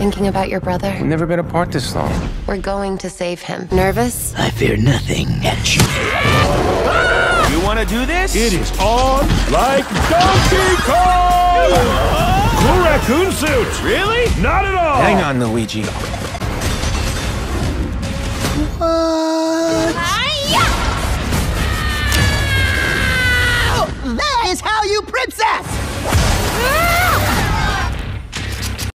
Thinking about your brother? We've never been apart this long. We're going to save him. Nervous? I fear nothing. You want to do this? It is on like Donkey Kong! Cool raccoon suits! Really? Not at all! Hang on, Luigi. What?